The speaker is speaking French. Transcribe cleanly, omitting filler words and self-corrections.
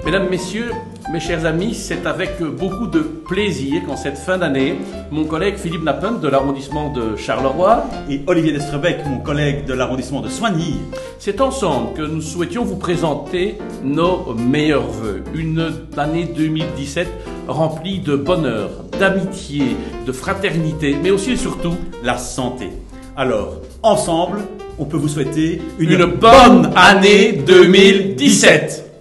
Mesdames, Messieurs, mes chers amis, c'est avec beaucoup de plaisir qu'en cette fin d'année, mon collègue Philippe Nappen de l'arrondissement de Charleroi et Olivier Destrebec, mon collègue de l'arrondissement de Soigny, c'est ensemble que nous souhaitions vous présenter nos meilleurs vœux. Une année 2017 remplie de bonheur, d'amitié, de fraternité, mais aussi et surtout la santé. Alors, ensemble, on peut vous souhaiter une bonne année 2017.